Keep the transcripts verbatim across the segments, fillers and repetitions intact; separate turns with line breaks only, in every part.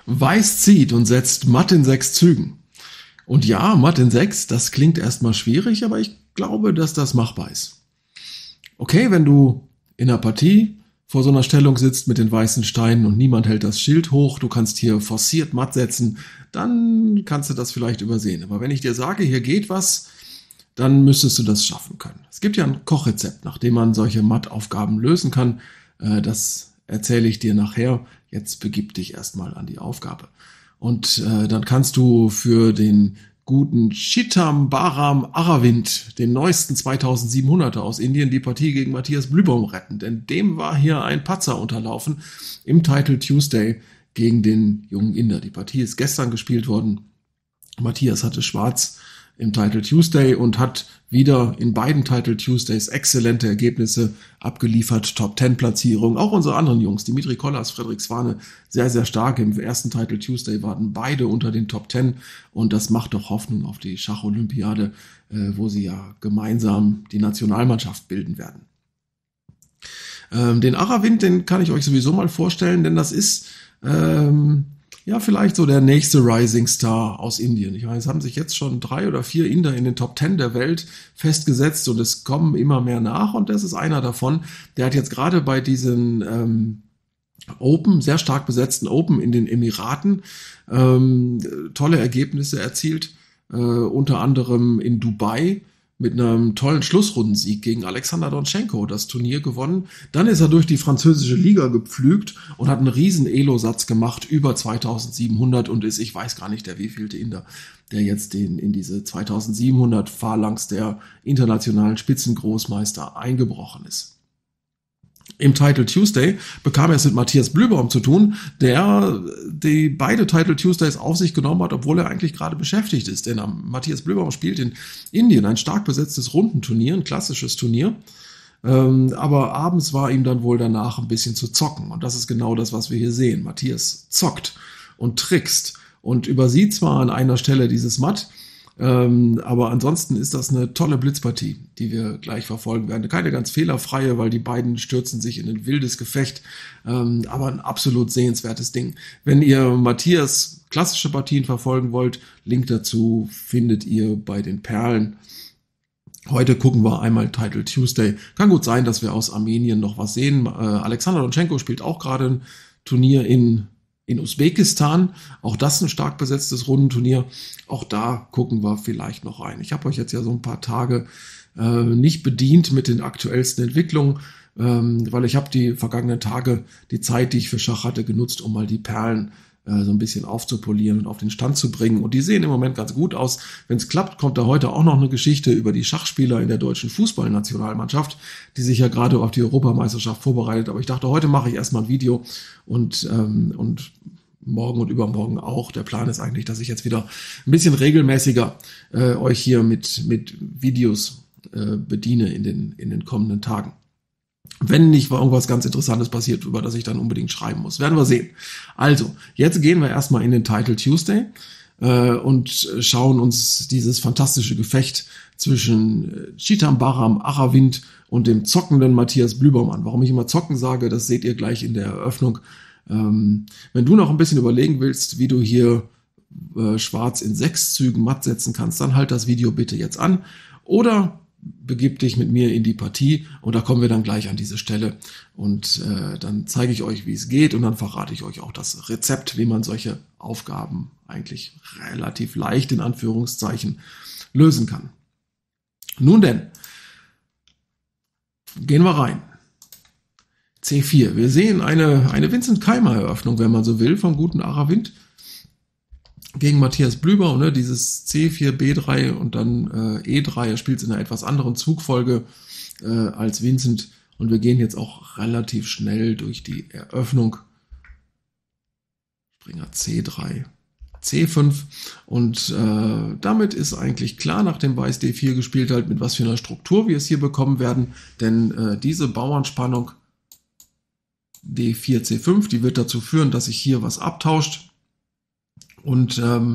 Weiß zieht und setzt matt in sechs Zügen. Und ja, matt in sechs, das klingt erstmal schwierig, aber ich glaube, dass das machbar ist. Okay, wenn du in einer Partie vor so einer Stellung sitzt mit den weißen Steinen und niemand hält das Schild hoch, du kannst hier forciert matt setzen, dann kannst du das vielleicht übersehen. Aber wenn ich dir sage, hier geht was, dann müsstest du das schaffen können. Es gibt ja ein Kochrezept, nach dem man solche Mattaufgaben lösen kann. Das erzähle ich dir nachher. Jetzt begib dich erstmal an die Aufgabe. Und äh, dann kannst du für den guten Chithambaram Aravind, den neuesten zweitausendsiebenhunderter aus Indien, die Partie gegen Matthias Blühbaum retten. Denn dem war hier ein Patzer unterlaufen im Title Tuesday gegen den jungen Inder. Die Partie ist gestern gespielt worden. Matthias hatte Schwarz im Title Tuesday und hat wieder in beiden Title Tuesdays exzellente Ergebnisse abgeliefert, Top-Ten-Platzierung. Auch unsere anderen Jungs, Dimitri Kollas, Frederik Swane, sehr, sehr stark. Im ersten Title Tuesday waren beide unter den Top Ten und das macht doch Hoffnung auf die Schach-Olympiade, äh, wo sie ja gemeinsam die Nationalmannschaft bilden werden. Ähm, den Aravind, den kann ich euch sowieso mal vorstellen, denn das ist ähm, ja, vielleicht so der nächste Rising Star aus Indien. Ich meine, es haben sich jetzt schon drei oder vier Inder in den Top Ten der Welt festgesetzt und es kommen immer mehr nach und das ist einer davon. Der hat jetzt gerade bei diesen ähm, Open, sehr stark besetzten Open in den Emiraten, ähm, tolle Ergebnisse erzielt, äh, unter anderem in Dubai mit einem tollen Schlussrundensieg gegen Alexander Donchenko das Turnier gewonnen. Dann ist er durch die französische Liga gepflügt und hat einen riesen Elo-Satz gemacht, über zweitausendsiebenhundert und ist, ich weiß gar nicht, der wievielte Inder, der jetzt den, in diese zweitausendsiebenhundert Phalanx der internationalen Spitzengroßmeister eingebrochen ist. Im Title Tuesday bekam er es mit Matthias Blühbaum zu tun, der die beide Title Tuesdays auf sich genommen hat, obwohl er eigentlich gerade beschäftigt ist. Denn Matthias Blühbaum spielt in Indien ein stark besetztes Rundenturnier, ein klassisches Turnier. Ähm, aber abends war ihm dann wohl danach ein bisschen zu zocken. Und das ist genau das, was wir hier sehen. Matthias zockt und trickst und übersieht zwar an einer Stelle dieses Matt, Ähm, aber ansonsten ist das eine tolle Blitzpartie, die wir gleich verfolgen werden. Keine ganz fehlerfreie, weil die beiden stürzen sich in ein wildes Gefecht, ähm, aber ein absolut sehenswertes Ding. Wenn ihr Matthias klassische Partien verfolgen wollt, Link dazu findet ihr bei den Perlen. Heute gucken wir einmal Title Tuesday. Kann gut sein, dass wir aus Armenien noch was sehen. Äh, Alexander Donchenko spielt auch gerade ein Turnier in in Usbekistan, auch das ein stark besetztes Rundenturnier, auch da gucken wir vielleicht noch rein. Ich habe euch jetzt ja so ein paar Tage äh, nicht bedient mit den aktuellsten Entwicklungen, ähm, weil ich habe die vergangenen Tage, die Zeit, die ich für Schach hatte, genutzt, um mal die Perlen äh, so ein bisschen aufzupolieren und auf den Stand zu bringen. Und die sehen im Moment ganz gut aus. Wenn es klappt, kommt da heute auch noch eine Geschichte über die Schachspieler in der deutschen Fußballnationalmannschaft, die sich ja gerade auf die Europameisterschaft vorbereitet. Aber ich dachte, heute mache ich erstmal ein Video und, ähm, und morgen und übermorgen auch. Der Plan ist eigentlich, dass ich jetzt wieder ein bisschen regelmäßiger äh, euch hier mit, mit Videos äh, bediene in den, in den kommenden Tagen. Wenn nicht irgendwas ganz Interessantes passiert, über das ich dann unbedingt schreiben muss. Werden wir sehen. Also, jetzt gehen wir erstmal in den Title Tuesday äh, und schauen uns dieses fantastische Gefecht zwischen Chithambaram Aravind und dem zockenden Matthias Blühbaum an. Warum ich immer zocken sage, das seht ihr gleich in der Eröffnung. Ähm, wenn du noch ein bisschen überlegen willst, wie du hier äh, Schwarz in sechs Zügen matt setzen kannst, dann halt das Video bitte jetzt an. Oder begib dich mit mir in die Partie und da kommen wir dann gleich an diese Stelle und äh, dann zeige ich euch, wie es geht und dann verrate ich euch auch das Rezept, wie man solche Aufgaben eigentlich relativ leicht in Anführungszeichen lösen kann. Nun denn, gehen wir rein. C vier. Wir sehen eine, eine Vincent Keimer Eröffnung, wenn man so will, vom guten Aravind gegen Matthias Blühbaum, ne, dieses C vier, B drei und dann äh, E drei. Er spielt es in einer etwas anderen Zugfolge äh, als Vincent und wir gehen jetzt auch relativ schnell durch die Eröffnung. Springer C drei, C fünf und äh, damit ist eigentlich klar, nachdem Weiß D vier gespielt hat, mit was für einer Struktur wir es hier bekommen werden, denn äh, diese Bauernspannung D vier, C fünf, die wird dazu führen, dass sich hier was abtauscht. Und ähm,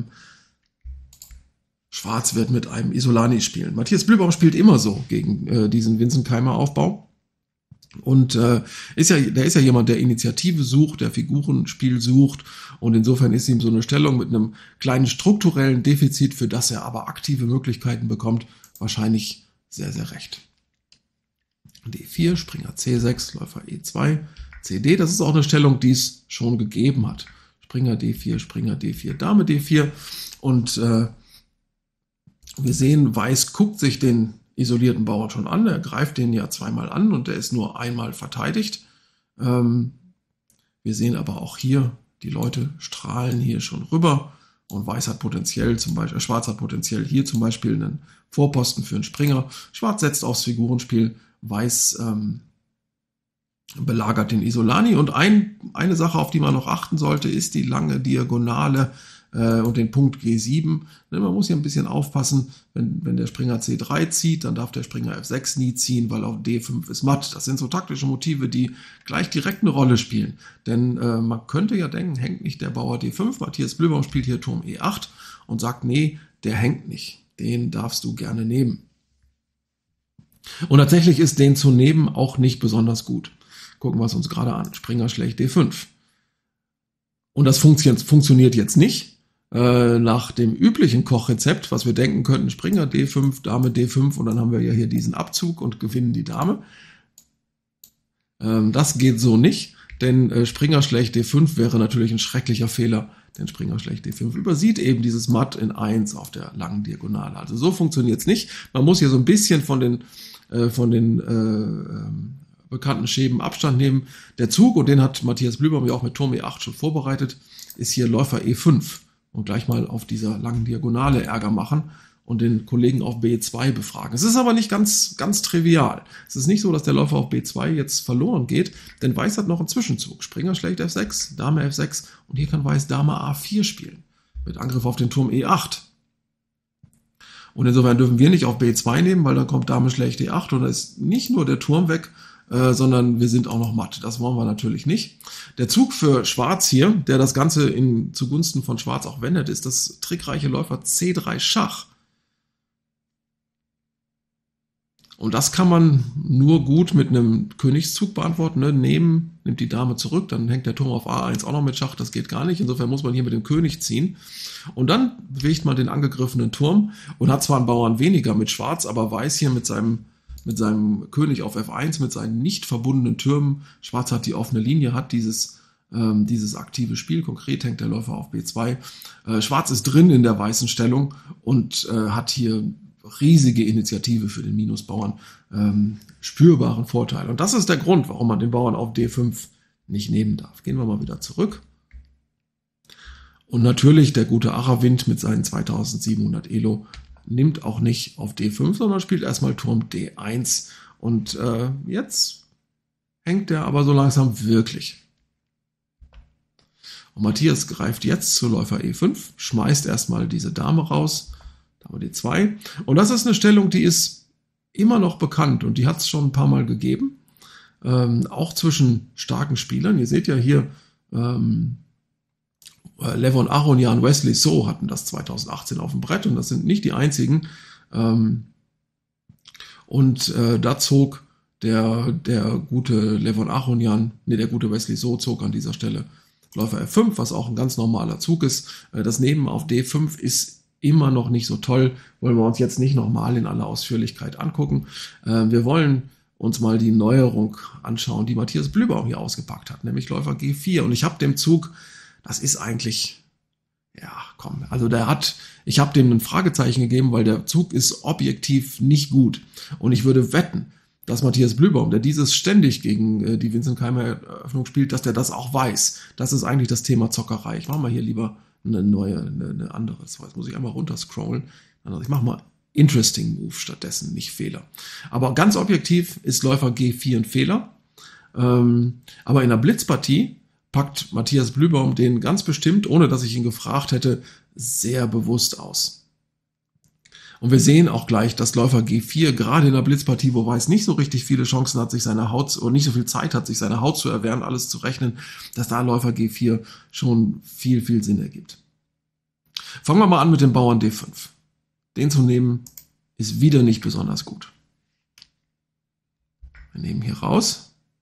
Schwarz wird mit einem Isolani spielen. Matthias Blühbaum spielt immer so gegen äh, diesen Vincent Keimer Aufbau. Und äh, ist ja, der ist ja jemand, der Initiative sucht, der Figurenspiel sucht. Und insofern ist ihm so eine Stellung mit einem kleinen strukturellen Defizit, für das er aber aktive Möglichkeiten bekommt, wahrscheinlich sehr, sehr recht. D vier, Springer C sechs, Läufer E zwei, C D. Das ist auch eine Stellung, die es schon gegeben hat. Springer D vier, Springer D vier, Dame D vier. Und äh, wir sehen, Weiß guckt sich den isolierten Bauern schon an. Er greift den ja zweimal an und der ist nur einmal verteidigt. Ähm, wir sehen aber auch hier, die Leute strahlen hier schon rüber und Weiß hat potenziell, zum Beispiel, äh, Schwarz hat potenziell hier zum Beispiel einen Vorposten für einen Springer. Schwarz setzt aufs Figurenspiel, Weiß ähm, belagert den Isolani. Und ein, eine Sache, auf die man noch achten sollte, ist die lange Diagonale äh, und den Punkt G sieben. Man muss hier ein bisschen aufpassen, wenn, wenn der Springer C drei zieht, dann darf der Springer F sechs nie ziehen, weil auf D fünf ist matt. Das sind so taktische Motive, die gleich direkt eine Rolle spielen. Denn äh, man könnte ja denken, hängt nicht der Bauer D fünf. Matthias Blühbaum spielt hier Turm E acht und sagt, nee, der hängt nicht. Den darfst du gerne nehmen. Und tatsächlich ist den zu nehmen auch nicht besonders gut. Gucken wir es uns gerade an. Springer schlägt D fünf. Und das funktioniert jetzt nicht äh, nach dem üblichen Kochrezept, was wir denken könnten, Springer D fünf, Dame D fünf und dann haben wir ja hier diesen Abzug und gewinnen die Dame. Ähm, das geht so nicht, denn äh, Springer schlägt D fünf wäre natürlich ein schrecklicher Fehler, denn Springer schlägt D fünf übersieht eben dieses Matt in eins auf der langen Diagonale. Also so funktioniert es nicht. Man muss hier so ein bisschen von den äh, von den äh, bekannten Schäben Abstand nehmen. Der Zug, und den hat Matthias Blühbaum ja auch mit Turm E acht schon vorbereitet, ist hier Läufer E fünf und gleich mal auf dieser langen Diagonale Ärger machen und den Kollegen auf B zwei befragen. Es ist aber nicht ganz, ganz trivial. Es ist nicht so, dass der Läufer auf B zwei jetzt verloren geht, denn Weiß hat noch einen Zwischenzug. Springer schlägt F sechs, Dame F sechs und hier kann Weiß Dame A vier spielen mit Angriff auf den Turm E acht. Und insofern dürfen wir nicht auf B zwei nehmen, weil dann kommt Dame schlägt D acht und da ist nicht nur der Turm weg, äh, sondern wir sind auch noch matt. Das wollen wir natürlich nicht. Der Zug für Schwarz hier, der das Ganze in, zugunsten von Schwarz auch wendet, ist das trickreiche Läufer C drei Schach. Und das kann man nur gut mit einem Königszug beantworten. Ne? Nehmen, nimmt die Dame zurück, dann hängt der Turm auf A eins auch noch mit Schach, das geht gar nicht. Insofern muss man hier mit dem König ziehen. Und dann bewegt man den angegriffenen Turm und hat zwar einen Bauern weniger mit Schwarz, aber Weiß hier mit seinem, mit seinem König auf F eins, mit seinen nicht verbundenen Türmen. Schwarz hat die offene Linie, hat dieses, ähm, dieses aktive Spiel. Konkret hängt der Läufer auf B zwei. Äh, Schwarz ist drin in der weißen Stellung und äh, hat hier riesige Initiative für den Minusbauern, ähm, spürbaren Vorteil. Und das ist der Grund, warum man den Bauern auf D fünf nicht nehmen darf. Gehen wir mal wieder zurück. Und natürlich der gute Arawind mit seinen zweitausendsiebenhundert Elo nimmt auch nicht auf D fünf, sondern spielt erstmal Turm D eins. Und äh, jetzt hängt er aber so langsam wirklich. Und Matthias greift jetzt zu Läufer E fünf, schmeißt erstmal diese Dame raus, Dame D zwei. Und das ist eine Stellung, die ist immer noch bekannt und die hat es schon ein paar Mal gegeben. Ähm, auch zwischen starken Spielern. Ihr seht ja hier, ähm, Levon Aronian, Wesley So hatten das zweitausendachtzehn auf dem Brett und das sind nicht die einzigen. Ähm, und äh, da zog der, der gute Levon Aronian, nee, der gute Wesley So zog an dieser Stelle Läufer F fünf, was auch ein ganz normaler Zug ist. Äh, das Nehmen auf D fünf ist immer noch nicht so toll, wollen wir uns jetzt nicht nochmal in aller Ausführlichkeit angucken. Äh, wir wollen uns mal die Neuerung anschauen, die Matthias Blühbaum hier ausgepackt hat, nämlich Läufer G vier. Und ich habe dem Zug, das ist eigentlich, ja, komm, also der hat, ich habe dem ein Fragezeichen gegeben, weil der Zug ist objektiv nicht gut. Und ich würde wetten, dass Matthias Blühbaum, der dieses ständig gegen äh, die Vincent Keimer Eröffnung spielt, dass der das auch weiß. Das ist eigentlich das Thema Zockerei. Ich mache mal hier lieber eine neue, eine, eine andere. Jetzt muss ich einmal runterscrollen. Also ich mache mal Interesting Move stattdessen, nicht Fehler. Aber ganz objektiv ist Läufer G vier ein Fehler. Ähm, aber in einer Blitzpartie packt Matthias Blühbaum den ganz bestimmt, ohne dass ich ihn gefragt hätte, sehr bewusst aus. Und wir sehen auch gleich, dass Läufer G vier gerade in der Blitzpartie, wo Weiß nicht so richtig viele Chancen hat, sich seine Haut, oder nicht so viel Zeit hat, sich seine Haut zu erwehren, alles zu rechnen, dass da Läufer G vier schon viel, viel Sinn ergibt. Fangen wir mal an mit dem Bauern D fünf. Den zu nehmen ist wieder nicht besonders gut. Wir nehmen hier raus.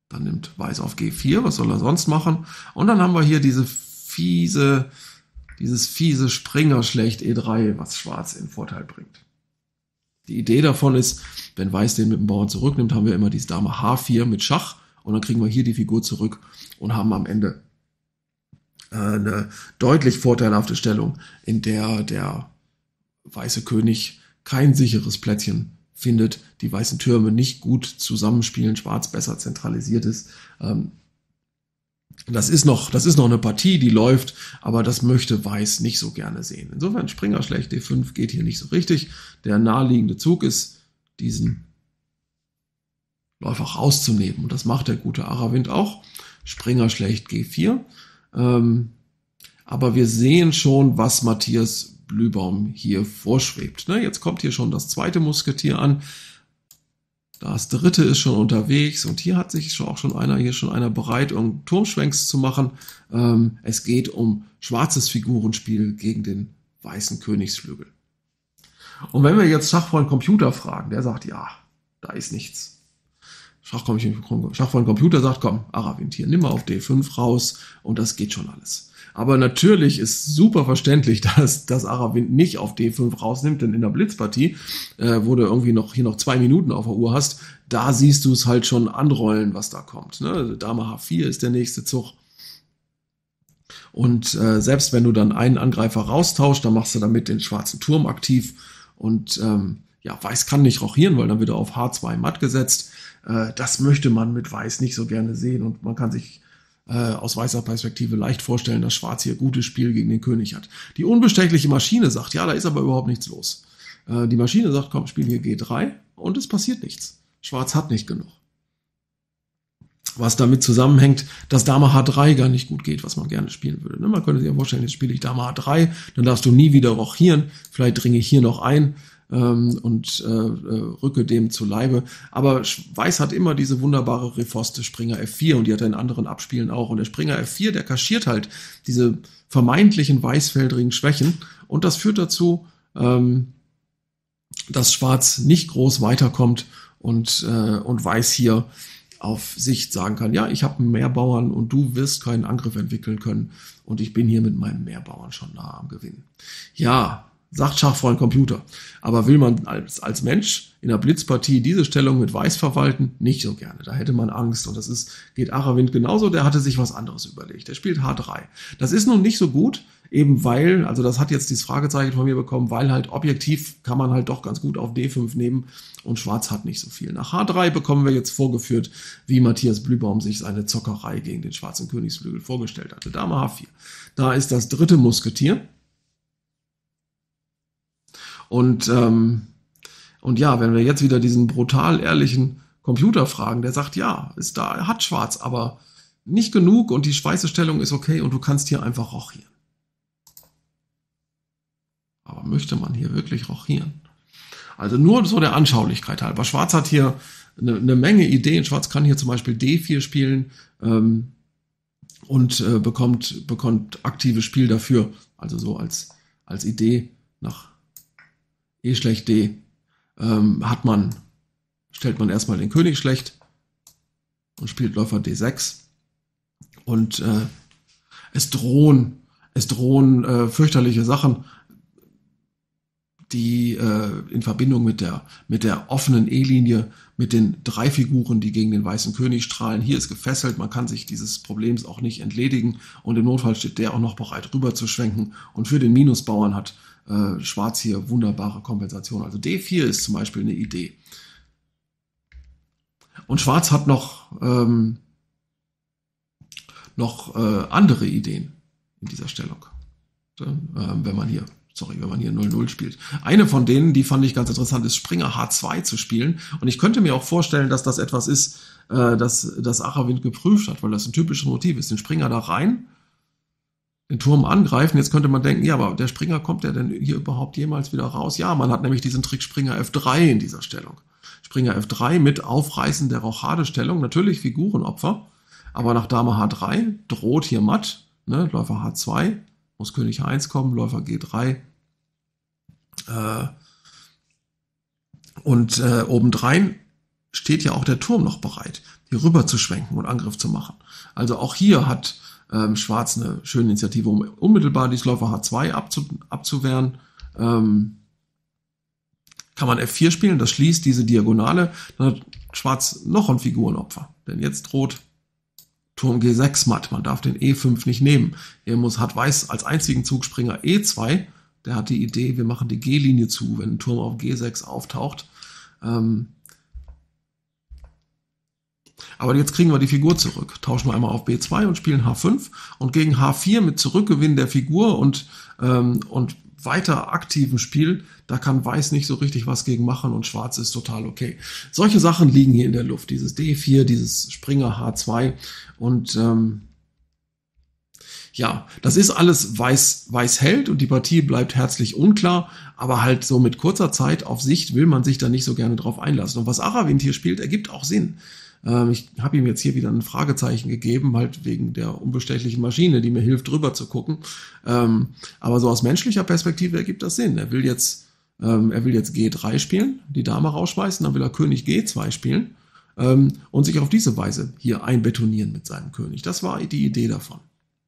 Dann nimmt Weiß auf G vier, was soll er sonst machen? Und dann haben wir hier diese fiese, dieses fiese Springer-Schlecht E drei, was Schwarz in Vorteil bringt. Die Idee davon ist, wenn Weiß den mit dem Bauern zurücknimmt, haben wir immer diese Dame H vier mit Schach und dann kriegen wir hier die Figur zurück und haben am Ende äh, eine deutlich vorteilhafte Stellung, in der der weiße König kein sicheres Plättchen findet, die weißen Türme nicht gut zusammenspielen, Schwarz besser zentralisiert ist. Ähm, das ist noch, das ist noch eine Partie, die läuft, aber das möchte Weiß nicht so gerne sehen. Insofern Springer schlecht D fünf geht hier nicht so richtig. Der naheliegende Zug ist, diesen Läufer rauszunehmen. Und das macht der gute Aravind auch. Springer schlecht G vier. Ähm, aber wir sehen schon, was Matthias Blühbaum hier vorschwebt. Ne, jetzt kommt hier schon das zweite Musketier an. Das dritte ist schon unterwegs und hier hat sich schon auch schon einer, hier schon einer bereit, um Turmschwenks zu machen. Ähm, es geht um schwarzes Figurenspiel gegen den weißen Königsflügel. Und wenn wir jetzt Schachfreund Computer fragen, der sagt, ja, da ist nichts. Schachfreund Computer sagt, komm, Aravind hier, nimm mal auf D fünf raus und das geht schon alles. Aber natürlich ist super verständlich, dass, dass Aravind nicht auf D fünf rausnimmt, denn in der Blitzpartie, äh, wo du irgendwie noch hier noch zwei Minuten auf der Uhr hast, da siehst du es halt schon anrollen, was da kommt. Ne? Dame H vier ist der nächste Zug. Und äh, selbst wenn du dann einen Angreifer raustauscht, dann machst du damit den schwarzen Turm aktiv. Und ähm, ja, Weiß kann nicht rochieren, weil dann wird er auf H zwei matt gesetzt. Äh, das möchte man mit Weiß nicht so gerne sehen und man kann sich aus weißer Perspektive leicht vorstellen, dass Schwarz hier gutes Spiel gegen den König hat. Die unbestechliche Maschine sagt, ja, da ist aber überhaupt nichts los. Die Maschine sagt, komm, spiel hier G drei und es passiert nichts. Schwarz hat nicht genug. Was damit zusammenhängt, dass Dame H drei gar nicht gut geht, was man gerne spielen würde. Man könnte sich ja vorstellen, jetzt spiele ich Dame H drei, dann darfst du nie wieder rochieren, vielleicht dringe ich hier noch ein und äh, rücke dem zu Leibe. Aber Weiß hat immer diese wunderbare Riposte Springer F vier und die hat er in anderen Abspielen auch. Und der Springer F vier, der kaschiert halt diese vermeintlichen weißfeldrigen Schwächen und das führt dazu, ähm, dass Schwarz nicht groß weiterkommt und, äh, und Weiß hier auf Sicht sagen kann, ja, ich habe einen Mehrbauern und du wirst keinen Angriff entwickeln können und ich bin hier mit meinem Mehrbauern schon nah am Gewinn. Ja, sagt Schachfreund Computer. Aber will man als, als Mensch in der Blitzpartie diese Stellung mit Weiß verwalten? Nicht so gerne. Da hätte man Angst. Und das ist, geht Aravind genauso. Der hatte sich was anderes überlegt. Der spielt H drei. Das ist nun nicht so gut, eben weil, also das hat jetzt dieses Fragezeichen von mir bekommen, weil halt objektiv kann man halt doch ganz gut auf D fünf nehmen und Schwarz hat nicht so viel. Nach H drei bekommen wir jetzt vorgeführt, wie Matthias Blühbaum sich seine Zockerei gegen den schwarzen Königsflügel vorgestellt hatte. Dame H vier. Da ist das dritte Musketier. Und, ähm, und ja, wenn wir jetzt wieder diesen brutal ehrlichen Computer fragen, der sagt, ja, ist da, hat Schwarz, aber nicht genug und die Schweißestellung ist okay und du kannst hier einfach rochieren. Aber möchte man hier wirklich rochieren? Also nur so der Anschaulichkeit halber. Schwarz hat hier eine, eine Menge Ideen. Schwarz kann hier zum Beispiel D vier spielen ähm, und äh, bekommt, bekommt aktives Spiel dafür. Also so als, als Idee nach E schlecht D ähm, hat man, stellt man erstmal den König schlecht und spielt Läufer D sechs und äh, es drohen, es drohen äh, fürchterliche Sachen, die äh, in Verbindung mit der mit der offenen E-Linie, mit den drei Figuren, die gegen den weißen König strahlen. Hier ist gefesselt, man kann sich dieses Problems auch nicht entledigen und im Notfall steht der auch noch bereit rüber zu schwenken und für den Minusbauern hat äh, Schwarz hier wunderbare Kompensation. Also D vier ist zum Beispiel eine Idee. Und Schwarz hat noch ähm, noch äh, andere Ideen in dieser Stellung. So, äh, wenn man hier Sorry, wenn man hier null null spielt. Eine von denen, die fand ich ganz interessant, ist Springer H zwei zu spielen. Und ich könnte mir auch vorstellen, dass das etwas ist, äh, das, das Aravind geprüft hat, weil das ein typisches Motiv ist. Den Springer da rein, den Turm angreifen. Jetzt könnte man denken, ja, aber der Springer, kommt der denn hier überhaupt jemals wieder raus? Ja, man hat nämlich diesen Trick Springer F drei in dieser Stellung. Springer F drei mit Aufreißen der Rochadestellung. Natürlich Figurenopfer, aber nach Dame H drei droht hier matt. Ne? Läufer H zwei, muss König H eins kommen, Läufer G drei. Äh, und äh, obendrein steht ja auch der Turm noch bereit. hier rüber zu schwenken und Angriff zu machen. Also auch hier hat ähm, Schwarz eine schöne Initiative, um unmittelbar dieses Läufer H zwei abzu, abzuwehren. Ähm, kann man F vier spielen, das schließt diese Diagonale. Dann hat Schwarz noch ein Figurenopfer, denn jetzt droht Turm G sechs matt. Man darf den E fünf nicht nehmen. Er muss, hat Weiß als einzigen Zugspringer E zwei. Der hat die Idee, wir machen die G-Linie zu, wenn ein Turm auf G sechs auftaucht. Ähm Aber jetzt kriegen wir die Figur zurück. Tauschen wir einmal auf B zwei und spielen H fünf. Und gegen H vier mit Zurückgewinn der Figur und, ähm, und weiter aktivem Spiel, da kann Weiß nicht so richtig was gegen machen und Schwarz ist total okay. Solche Sachen liegen hier in der Luft. Dieses D vier, dieses Springer H zwei und ähm, ja, das ist alles Weiß, Weiß hält und die Partie bleibt herzlich unklar, aber halt so mit kurzer Zeit auf Sicht will man sich da nicht so gerne drauf einlassen. Und was Aravind hier spielt, ergibt auch Sinn. Ähm, ich habe ihm jetzt hier wieder ein Fragezeichen gegeben, halt wegen der unbestechlichen Maschine, die mir hilft, drüber zu gucken. Ähm, aber so aus menschlicher Perspektive ergibt das Sinn. Er will jetzt, ähm, er will jetzt G drei spielen, die Dame rausschmeißen, dann will er König G zwei spielen ähm, und sich auf diese Weise hier einbetonieren mit seinem König. Das war die Idee davon.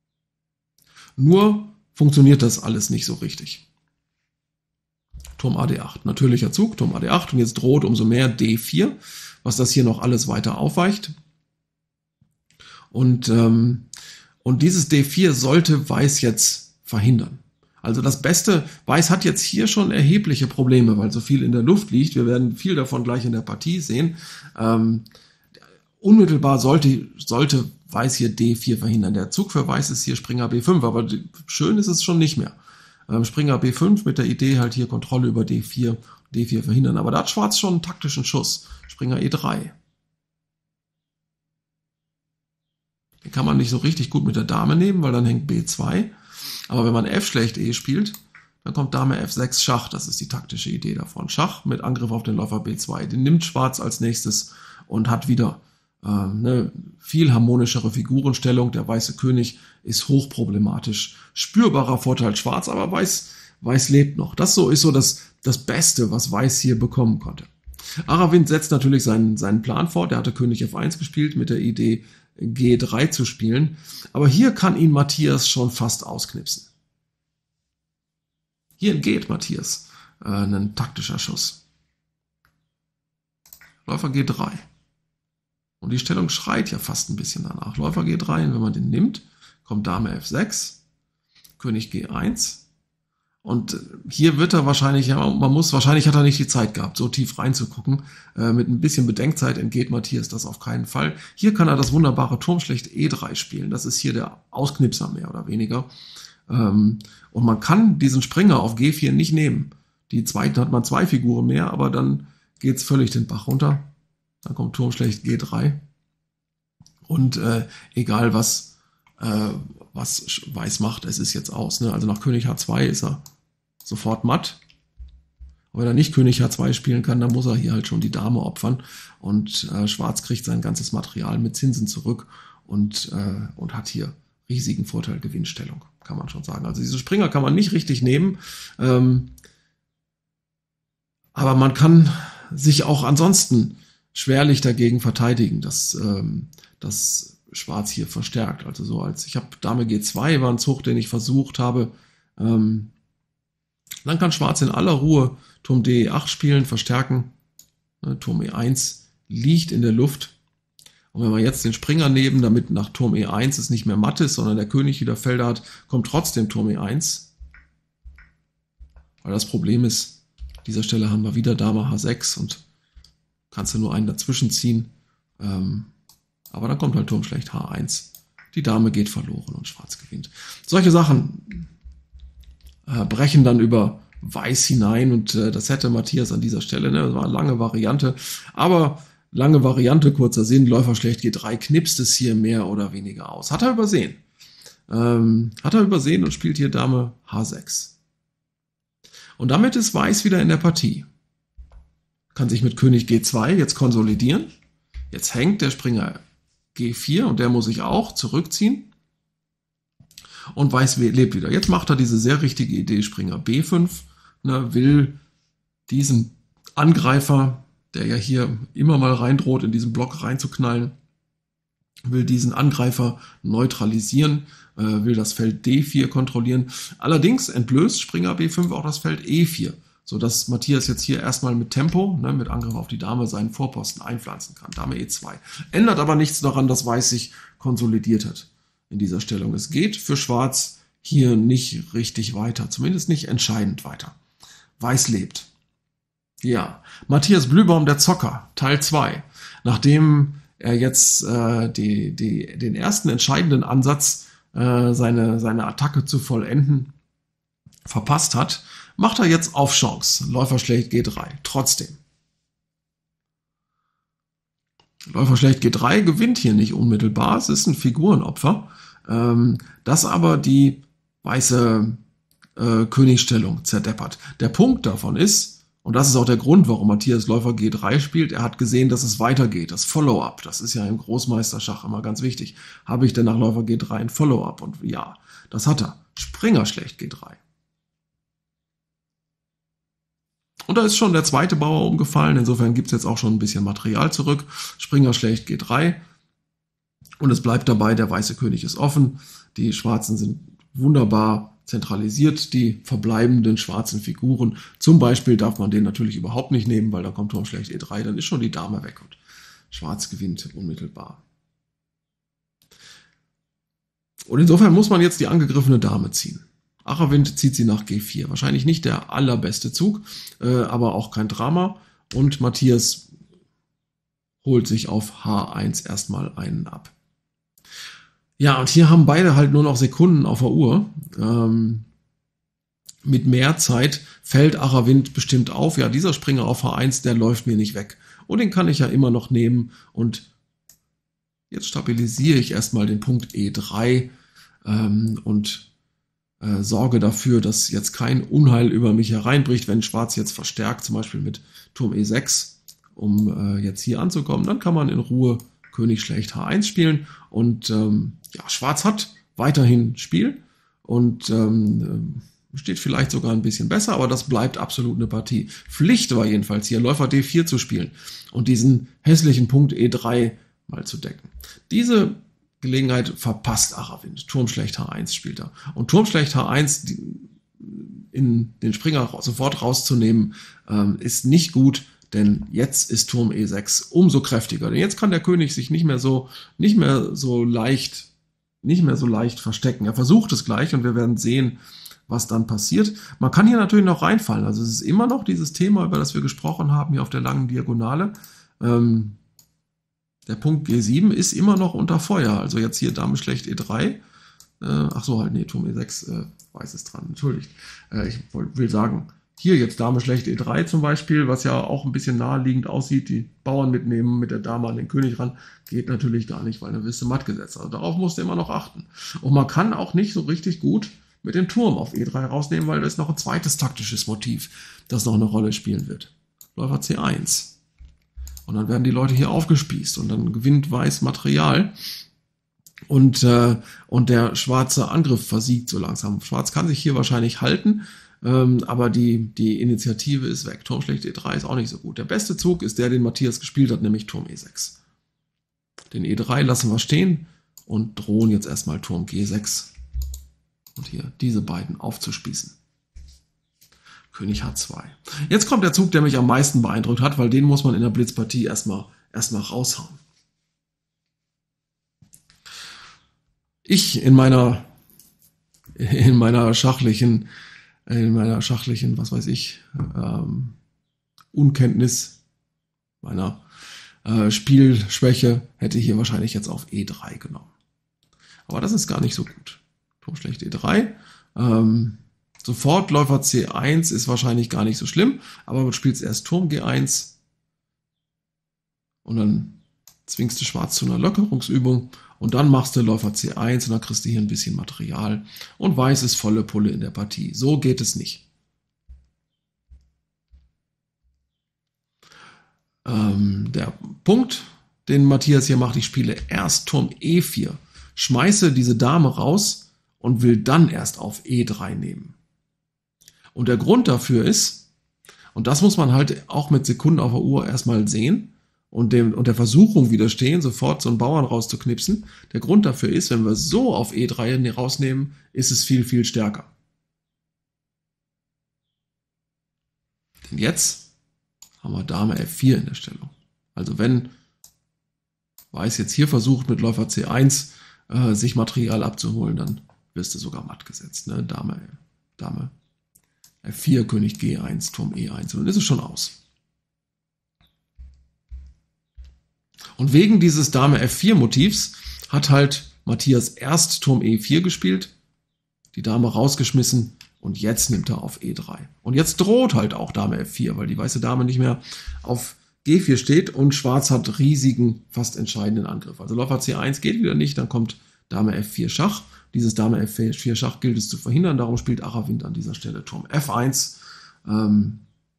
Nur funktioniert das alles nicht so richtig. Turm A D acht, natürlicher Zug, Turm A D acht und jetzt droht umso mehr D vier, was das hier noch alles weiter aufweicht. Und, ähm, und dieses D vier sollte Weiß jetzt verhindern. Also das Beste, Weiß hat jetzt hier schon erhebliche Probleme, weil so viel in der Luft liegt. Wir werden viel davon gleich in der Partie sehen. Ähm, unmittelbar sollte, sollte Weiß hier D vier verhindern. Der Zug für Weiß ist hier Springer B fünf, aber schön ist es schon nicht mehr. Ähm, Springer B fünf mit der Idee halt hier Kontrolle über D vier, D vier verhindern. Aber da hat Schwarz schon einen taktischen Schuss. Springer E drei. Den kann man nicht so richtig gut mit der Dame nehmen, weil dann hängt B zwei. Aber wenn man F schlecht E spielt, dann kommt Dame F sechs Schach. Das ist die taktische Idee davon. Schach mit Angriff auf den Läufer B zwei. Den nimmt Schwarz als nächstes und hat wieder äh, eine viel harmonischere Figurenstellung. Der weiße König ist hochproblematisch. Spürbarer Vorteil Schwarz, aber Weiß, Weiß lebt noch. Das so ist so das, das Beste, was Weiß hier bekommen konnte. Aravind setzt natürlich seinen, seinen Plan fort. Er hatte König F eins gespielt mit der Idee, G drei zu spielen. Aber hier kann ihn Matthias schon fast ausknipsen. Hier entgeht Matthias äh, ein taktischer Schuss. Läufer G drei. Und die Stellung schreit ja fast ein bisschen danach. Läufer G drei, und wenn man den nimmt, kommt Dame F sechs, König G eins. Und hier wird er wahrscheinlich, ja, man muss, wahrscheinlich hat er nicht die Zeit gehabt, so tief reinzugucken. Äh, mit ein bisschen Bedenkzeit entgeht Matthias das auf keinen Fall. Hier kann er das wunderbare Turm schlecht E drei spielen. Das ist hier der Ausknipser mehr oder weniger. Ähm, und man kann diesen Springer auf G vier nicht nehmen. Die zweiten hat man zwei Figuren mehr, aber dann geht's völlig den Bach runter. Dann kommt Turm schlecht G drei. Und äh, egal was, äh, was Weiß macht, es ist jetzt aus. Ne? Also nach König H zwei ist er sofort matt. Und wenn er nicht König H zwei spielen kann, dann muss er hier halt schon die Dame opfern. Und äh, Schwarz kriegt sein ganzes Material mit Zinsen zurück und, äh, und hat hier riesigen Vorteil Gewinnstellung, kann man schon sagen. Also diese Springer kann man nicht richtig nehmen. Ähm, aber man kann sich auch ansonsten schwerlich dagegen verteidigen, dass, ähm, dass Schwarz hier verstärkt. Also so als, ich habe Dame G zwei war ein Zug, den ich versucht habe. Ähm, dann kann Schwarz in aller Ruhe Turm D E acht spielen, verstärken. Ne, Turm E eins liegt in der Luft. Und wenn wir jetzt den Springer nehmen, damit nach Turm E eins es nicht mehr matt ist, sondern der König wieder Felder hat, kommt trotzdem Turm E eins. Weil das Problem ist, an dieser Stelle haben wir wieder Dame H sechs und kannst du nur einen dazwischen ziehen. Ähm, aber dann kommt halt Turm schlecht H eins. Die Dame geht verloren und Schwarz gewinnt. Solche Sachen äh, brechen dann über Weiß hinein und äh, das hätte Matthias an dieser Stelle, ne, das war eine lange Variante, aber lange Variante, kurzer Sinn, Läufer schlecht G drei, knipst es hier mehr oder weniger aus. Hat er übersehen. Ähm, hat er übersehen und spielt hier Dame H sechs. Und damit ist Weiß wieder in der Partie. Kann sich mit König G zwei jetzt konsolidieren. Jetzt hängt der Springer G vier und der muss sich auch zurückziehen. Und Weiß lebt wieder. Jetzt macht er diese sehr richtige Idee, Springer B fünf, ne, will diesen Angreifer, der ja hier immer mal reindroht, in diesen Block reinzuknallen, will diesen Angreifer neutralisieren, äh, will das Feld D vier kontrollieren. Allerdings entblößt Springer B fünf auch das Feld E vier, sodass Matthias jetzt hier erstmal mit Tempo, ne, mit Angriff auf die Dame, seinen Vorposten einpflanzen kann. Dame E zwei. Ändert aber nichts daran, dass Weiß sich konsolidiert hat in dieser Stellung. Es geht für Schwarz hier nicht richtig weiter, zumindest nicht entscheidend weiter. Weiß lebt. Ja, Matthias Blühbaum, der Zocker, Teil zwei. Nachdem er jetzt äh, die, die, den ersten entscheidenden Ansatz, äh, seine, seine Attacke zu vollenden, verpasst hat, macht er jetzt auf Chance. Läufer schlecht G drei. Trotzdem. Läufer schlecht G drei gewinnt hier nicht unmittelbar. Es ist ein Figurenopfer, ähm, das aber die weiße äh, Königstellung zerdeppert. Der Punkt davon ist, und das ist auch der Grund, warum Matthias Läufer G drei spielt, er hat gesehen, dass es weitergeht. Das Follow-up, das ist ja im Großmeisterschach immer ganz wichtig. Habe ich denn nach Läufer G drei ein Follow-up? Und ja, das hat er. Springer schlecht G drei. Und da ist schon der zweite Bauer umgefallen. Insofern gibt es jetzt auch schon ein bisschen Material zurück. Springer schlecht G drei. Und es bleibt dabei, der weiße König ist offen. Die Schwarzen sind wunderbar zentralisiert, die verbleibenden schwarzen Figuren. Zum Beispiel darf man den natürlich überhaupt nicht nehmen, weil da kommt Turm schlecht E drei, dann ist schon die Dame weg und Schwarz gewinnt unmittelbar. Und insofern muss man jetzt die angegriffene Dame ziehen. Acherwind zieht sie nach G vier. Wahrscheinlich nicht der allerbeste Zug, äh, aber auch kein Drama. Und Matthias holt sich auf H eins erstmal einen ab. Ja, und hier haben beide halt nur noch Sekunden auf der Uhr. Ähm, mit mehr Zeit fällt Acherwind bestimmt auf. Ja, dieser Springer auf H eins, der läuft mir nicht weg. Und den kann ich ja immer noch nehmen. Und jetzt stabilisiere ich erstmal den Punkt E drei ähm, und äh, sorge dafür, dass jetzt kein Unheil über mich hereinbricht. Wenn Schwarz jetzt verstärkt, zum Beispiel mit Turm E sechs, um äh, jetzt hier anzukommen, dann kann man in Ruhe König schlecht H eins spielen. Und ähm, ja, Schwarz hat weiterhin Spiel und ähm, steht vielleicht sogar ein bisschen besser, aber das bleibt absolut eine Partie. Pflicht war jedenfalls hier, Läufer D vier zu spielen und diesen hässlichen Punkt E drei mal zu decken. Diese Gelegenheit verpasst Acherwind. Turm schlecht H eins spielt er. Und Turm schlecht H eins in den Springer sofort rauszunehmen, ähm, ist nicht gut. Denn jetzt ist Turm E sechs umso kräftiger. Denn jetzt kann der König sich nicht mehr so, nicht mehr so leicht, nicht mehr so leicht verstecken. Er versucht es gleich und wir werden sehen, was dann passiert. Man kann hier natürlich noch reinfallen. Also es ist immer noch dieses Thema, über das wir gesprochen haben, hier auf der langen Diagonale. Ähm, der Punkt G sieben ist immer noch unter Feuer. Also jetzt hier Dame schlecht E drei. Äh, ach so, halt, nee, Turm E sechs, äh, weiß es dran, entschuldigt. Äh, ich will sagen, hier jetzt Dame schlecht E drei zum Beispiel, was ja auch ein bisschen naheliegend aussieht, die Bauern mitnehmen, mit der Dame an den König ran, geht natürlich gar nicht, weil dann wirst du matt gesetzt. Also darauf musst du immer noch achten. Und man kann auch nicht so richtig gut mit dem Turm auf E drei rausnehmen, weil da ist noch ein zweites taktisches Motiv, das noch eine Rolle spielen wird. Läufer C eins. Und dann werden die Leute hier aufgespießt und dann gewinnt Weiß Material. Und, äh, und der schwarze Angriff versiegt so langsam. Schwarz kann sich hier wahrscheinlich halten, ähm, aber die, die Initiative ist weg. Turm schlecht E drei ist auch nicht so gut. Der beste Zug ist der, den Matthias gespielt hat, nämlich Turm E sechs. Den E drei lassen wir stehen und drohen jetzt erstmal Turm G sechs. Und hier diese beiden aufzuspießen. König H zwei. Jetzt kommt der Zug, der mich am meisten beeindruckt hat, weil den muss man in der Blitzpartie erstmal, erstmal raushauen. Ich in meiner, in meiner schachlichen, in meiner schachlichen, was weiß ich, ähm, Unkenntnis, meiner äh, Spielschwäche hätte hier wahrscheinlich jetzt auf E drei genommen. Aber das ist gar nicht so gut. Turm schlecht E drei. Ähm, sofort Läufer C eins ist wahrscheinlich gar nicht so schlimm, aber du spielst erst Turm G eins und dann zwingst du Schwarz zu einer Lockerungsübung und dann machst du Läufer C eins und dann kriegst du hier ein bisschen Material und Weiß ist volle Pulle in der Partie. So geht es nicht. Ähm, der Punkt, den Matthias hier macht, ich spiele erst Turm E vier, schmeiße diese Dame raus und will dann erst auf E drei nehmen. Und der Grund dafür ist, und das muss man halt auch mit Sekunden auf der Uhr erstmal sehen, und, dem, und der Versuchung widerstehen, sofort so einen Bauern rauszuknipsen. Der Grund dafür ist, wenn wir so auf E drei rausnehmen, ist es viel, viel stärker. Denn jetzt haben wir Dame F vier in der Stellung. Also wenn Weiß jetzt hier versucht, mit Läufer C eins äh, sich Material abzuholen, dann wirst du sogar matt gesetzt. Ne? Dame, Dame F vier, König G eins, Turm E eins. Und dann ist es schon aus. Und wegen dieses Dame F vier Motivs hat halt Matthias erst Turm E vier gespielt, die Dame rausgeschmissen und jetzt nimmt er auf E drei. Und jetzt droht halt auch Dame F vier, weil die weiße Dame nicht mehr auf G vier steht und Schwarz hat riesigen, fast entscheidenden Angriff. Also Läufer C eins geht wieder nicht, dann kommt Dame F vier Schach. Dieses Dame F vier Schach gilt es zu verhindern, darum spielt Aravind an dieser Stelle Turm F eins. Ähm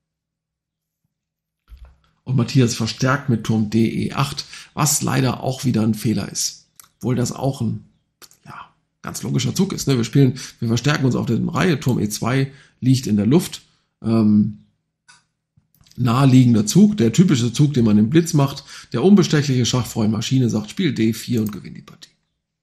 und Matthias verstärkt mit Turm D E acht, was leider auch wieder ein Fehler ist. Obwohl das auch ein ja, ganz logischer Zug ist. Ne? Wir spielen, wir verstärken uns auf der Reihe, Turm E zwei liegt in der Luft. Ähm Naheliegender Zug, der typische Zug, den man im Blitz macht. Der unbestechliche Schachfreund Maschine sagt, spiel D vier und gewinnt die Partie.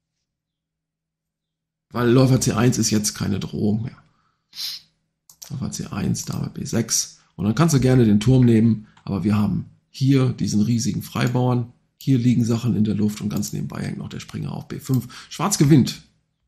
Weil Läufer C eins ist jetzt keine Drohung mehr. Läufer C eins, Dame B sechs. Und dann kannst du gerne den Turm nehmen, aber wir haben hier diesen riesigen Freibauern. Hier liegen Sachen in der Luft und ganz nebenbei hängt noch der Springer auf B fünf. Schwarz gewinnt.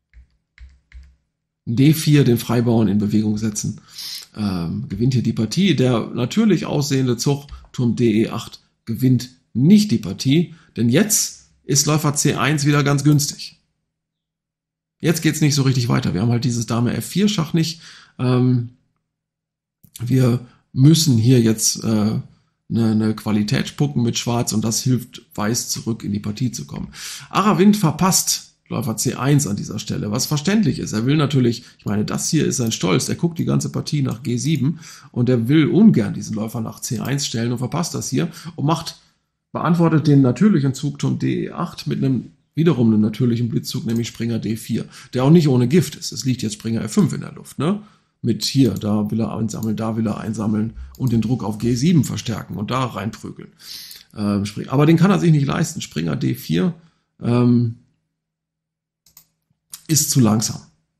D vier, den Freibauern in Bewegung setzen. Ähm, gewinnt hier die Partie. Der natürlich aussehende Zug, Turm D E acht, gewinnt nicht die Partie, denn jetzt ist Läufer C eins wieder ganz günstig. Jetzt geht's nicht so richtig weiter. Wir haben halt dieses Dame F vier Schach nicht. Ähm, wir müssen hier jetzt äh, eine, eine Qualität spucken mit Schwarz und das hilft Weiß zurück in die Partie zu kommen. Aravind verpasst Läufer C eins an dieser Stelle, was verständlich ist. Er will natürlich, ich meine, das hier ist sein Stolz, der guckt die ganze Partie nach G sieben und er will ungern diesen Läufer nach C eins stellen und verpasst das hier und macht, beantwortet den natürlichen Zug Turm D E acht mit einem wiederum einem natürlichen Blitzzug, nämlich Springer D vier, der auch nicht ohne Gift ist. Es liegt jetzt Springer F fünf in der Luft, ne? Mit hier, da will er einsammeln, da will er einsammeln und den Druck auf G sieben verstärken und da reinprügeln. Ähm, aber den kann er sich nicht leisten. Springer D vier, ähm, ist zu langsam.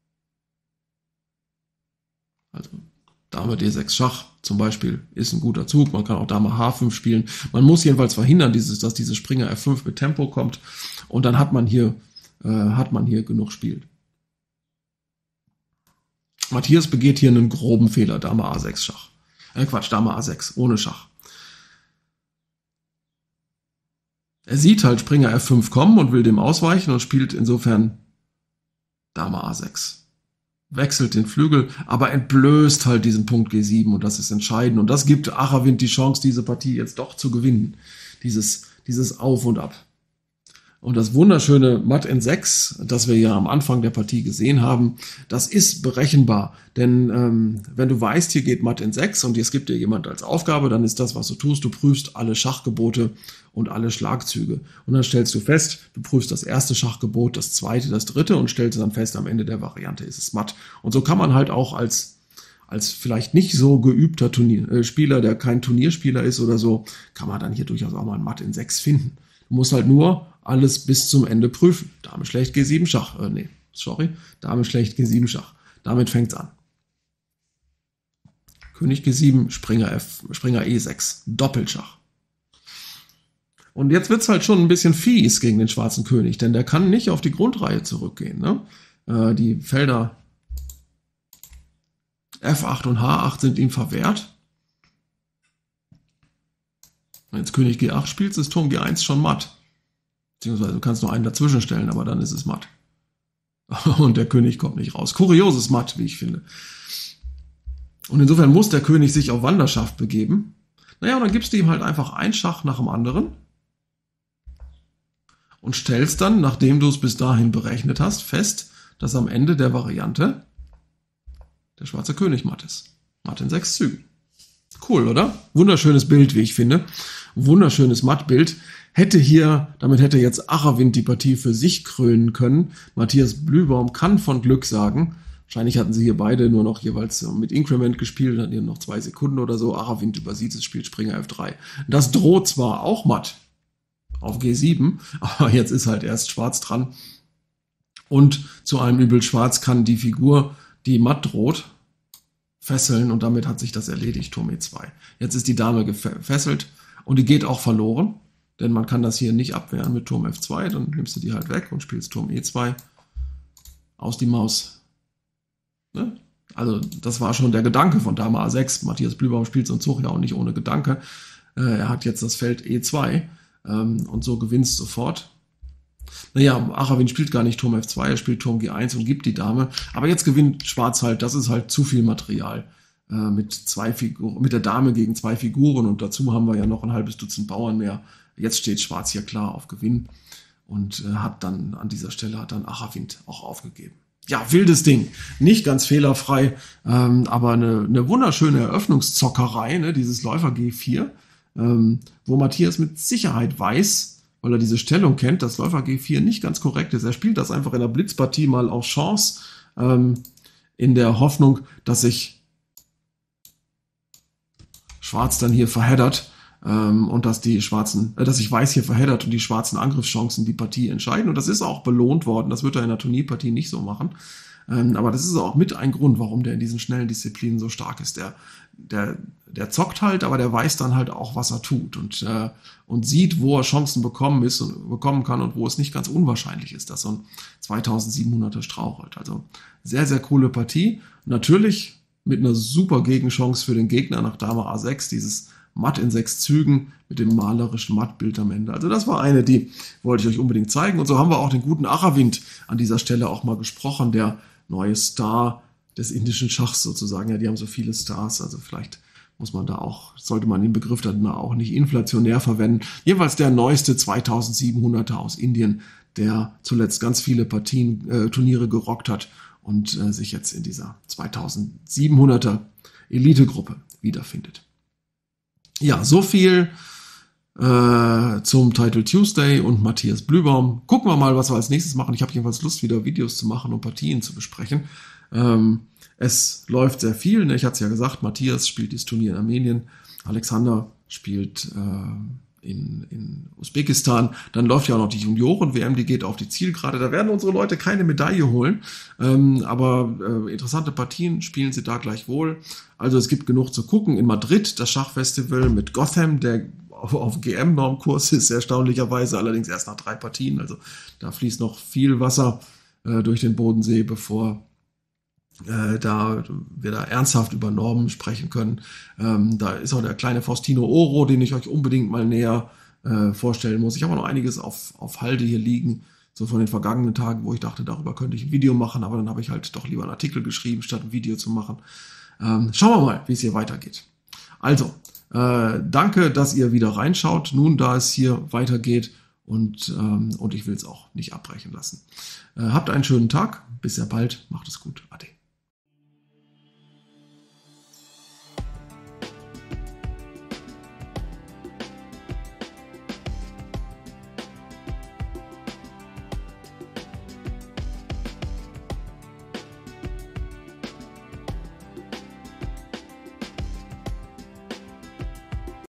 Also Dame D sechs Schach zum Beispiel ist ein guter Zug. Man kann auch Dame H fünf spielen. Man muss jedenfalls verhindern, dieses, dass diese Springer F fünf mit Tempo kommt. Und dann hat man hier, äh, hat man hier genug Spiel. Matthias begeht hier einen groben Fehler. Dame A sechs Schach. Äh, Quatsch, Dame A sechs ohne Schach. Er sieht halt Springer F fünf kommen und will dem ausweichen und spielt insofern Dame A sechs. Wechselt den Flügel, aber entblößt halt diesen Punkt G sieben und das ist entscheidend. Und das gibt Aravind die Chance, diese Partie jetzt doch zu gewinnen. Dieses, dieses Auf und Ab. Und das wunderschöne Matt in sechs, das wir ja am Anfang der Partie gesehen haben, das ist berechenbar. Denn ähm, wenn du weißt, hier geht Matt in sechs und es gibt dir jemand als Aufgabe, dann ist das, was du tust, du prüfst alle Schachgebote und alle Schlagzüge. Und dann stellst du fest, du prüfst das erste Schachgebot, das zweite, das dritte und stellst dann fest, am Ende der Variante ist es Matt. Und so kann man halt auch als als vielleicht nicht so geübter Turnier, äh, Spieler, der kein Turnierspieler ist oder so, kann man dann hier durchaus auch mal ein Matt in sechs finden. Du musst halt nur alles bis zum Ende prüfen. Dame schlecht G sieben Schach. Äh, nee, sorry. Dame schlecht G sieben Schach. Damit fängt's an. König G sieben, Springer F, Springer E sechs. Doppelschach. Und jetzt wird's halt schon ein bisschen fies gegen den schwarzen König, denn der kann nicht auf die Grundreihe zurückgehen. Ne? Äh, die Felder F acht und H acht sind ihm verwehrt. Wenn jetzt König G acht spielst, ist Turm G eins schon matt. Beziehungsweise du kannst nur einen dazwischen stellen, aber dann ist es matt. Und der König kommt nicht raus. Kurioses Matt, wie ich finde. Und insofern muss der König sich auf Wanderschaft begeben. Naja, und dann gibst du ihm halt einfach ein Schach nach dem anderen und stellst dann, nachdem du es bis dahin berechnet hast, fest, dass am Ende der Variante der schwarze König matt ist. Matt in sechs Zügen. Cool, oder? Wunderschönes Bild, wie ich finde. Wunderschönes Mattbild. Hätte hier, damit hätte jetzt Aravind die Partie für sich krönen können. Matthias Blühbaum kann von Glück sagen. Wahrscheinlich hatten sie hier beide nur noch jeweils mit Increment gespielt, dann hier noch zwei Sekunden oder so. Aravind übersieht es, spielt Springer F drei. Das droht zwar auch matt auf G sieben, aber jetzt ist halt erst Schwarz dran. Und zu einem Übel Schwarz kann die Figur, die matt droht, fesseln und damit hat sich das erledigt, Turm E zwei. Jetzt ist die Dame gefesselt und die geht auch verloren, denn man kann das hier nicht abwehren mit Turm F zwei, dann nimmst du die halt weg und spielst Turm E zwei. Aus die Maus. Ne? Also das war schon der Gedanke von Dame A sechs. Matthias Blühbaum spielt so einen Zug ja auch nicht ohne Gedanke. Äh, er hat jetzt das Feld E zwei ähm, und so gewinnst sofort. Naja, Aravind spielt gar nicht Turm F zwei, er spielt Turm G eins und gibt die Dame. Aber jetzt gewinnt Schwarz halt, das ist halt zu viel Material. Äh, mit, zwei Figuren, mit der Dame gegen zwei Figuren und dazu haben wir ja noch ein halbes Dutzend Bauern mehr. Jetzt steht Schwarz hier klar auf Gewinn und äh, hat dann an dieser Stelle hat dann Aravind auch aufgegeben. Ja, wildes Ding. Nicht ganz fehlerfrei, ähm, aber eine, eine wunderschöne Eröffnungszockerei, ne, dieses Läufer G vier, ähm, wo Matthias mit Sicherheit weiß, weil er diese Stellung kennt, dass Läufer G vier nicht ganz korrekt ist. Er spielt das einfach in der Blitzpartie mal auf Chance, ähm, in der Hoffnung, dass sich Schwarz dann hier verheddert ähm, und dass die schwarzen, äh, dass sich Weiß hier verheddert und die schwarzen Angriffschancen die Partie entscheiden. Und das ist auch belohnt worden. Das wird er in der Turnierpartie nicht so machen. Ähm, aber das ist auch mit ein Grund, warum der in diesen schnellen Disziplinen so stark ist. Der, der, der zockt halt, aber der weiß dann halt auch, was er tut und, äh, und sieht, wo er Chancen bekommen ist und bekommen kann und wo es nicht ganz unwahrscheinlich ist, dass so ein zweitausendsiebenhunderter strauchelt. Also sehr, sehr coole Partie. Natürlich mit einer super Gegenchance für den Gegner nach Dame A sechs, dieses Matt in sechs Zügen mit dem malerischen Mattbild am Ende. Also das war eine, die wollte ich euch unbedingt zeigen. Und so haben wir auch den guten Aravind an dieser Stelle auch mal gesprochen, der neue Star des indischen Schachs sozusagen. Ja, die haben so viele Stars, also vielleicht muss man da auch, sollte man den Begriff dann auch nicht inflationär verwenden. Jeweils der neueste zweitausendsiebenhunderter aus Indien, der zuletzt ganz viele Partien, äh, Turniere gerockt hat und äh, sich jetzt in dieser zweitausendsiebenhunderter Elitegruppe wiederfindet. Ja, so viel äh, zum Title Tuesday und Matthias Blühbaum. Gucken wir mal, was wir als nächstes machen. Ich habe jedenfalls Lust, wieder Videos zu machen und Partien zu besprechen. Ähm, es läuft sehr viel. Ne? Ich hatte es ja gesagt, Matthias spielt dieses Turnier in Armenien. Alexander spielt äh, in, in Usbekistan. Dann läuft ja auch noch die Junioren-W M, die geht auf die Zielgerade. Da werden unsere Leute keine Medaille holen. Ähm, aber äh, interessante Partien spielen sie da gleichwohl. Also es gibt genug zu gucken. In Madrid das Schachfestival mit Gotham, der auf, auf G M-Normkurs ist, erstaunlicherweise, allerdings erst nach drei Partien. Also da fließt noch viel Wasser äh, durch den Bodensee, bevor äh, da wir da ernsthaft über Normen sprechen können. Ähm, da ist auch der kleine Faustino Oro, den ich euch unbedingt mal näher äh, vorstellen muss. Ich habe auch noch einiges auf, auf Halde hier liegen, so von den vergangenen Tagen, wo ich dachte, darüber könnte ich ein Video machen, aber dann habe ich halt doch lieber einen Artikel geschrieben, statt ein Video zu machen. Ähm, schauen wir mal, wie es hier weitergeht. Also, äh, danke, dass ihr wieder reinschaut, nun da es hier weitergeht und, ähm, und ich will es auch nicht abbrechen lassen. Äh, habt einen schönen Tag, bis sehr bald, macht es gut, ade.